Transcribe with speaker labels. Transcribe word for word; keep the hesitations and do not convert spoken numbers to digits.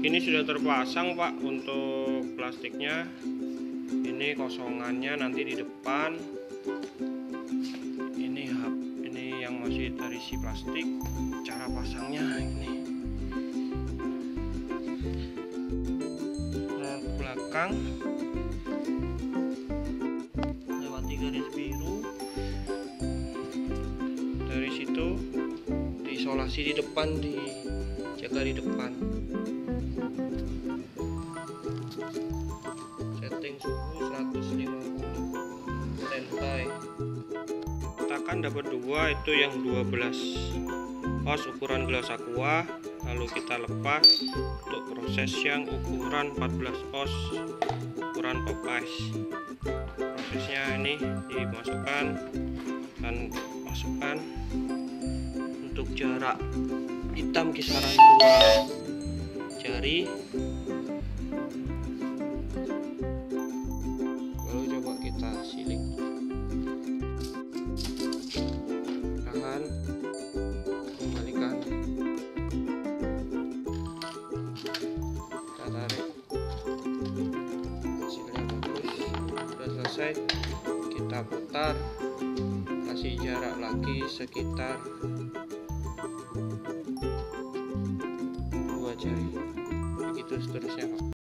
Speaker 1: Ini sudah terpasang Pak untuk plastiknya. Ini kosongannya nanti di depan. Ini hub, ini yang masih terisi plastik. Cara pasangnya ini. Rol belakang lewati garis biru. Dari situ diisolasi di depan, dijaga di depan. Setting suhu seratus lima puluh, standby. Tekan dapat dua, itu yang dua belas oz ukuran gelas aqua. Lalu kita lepas untuk proses yang ukuran empat belas oz ukuran pop ice. Prosesnya ini dimasukkan dan masukkan untuk jarak hitam kisaran dua jari. Lalu coba kita siling, tahan, kembalikan, kita tarik, hasilnya bagus. Sudah selesai, kita putar, kasih jarak lagi sekitar dua jari, begitu seterusnya Pak.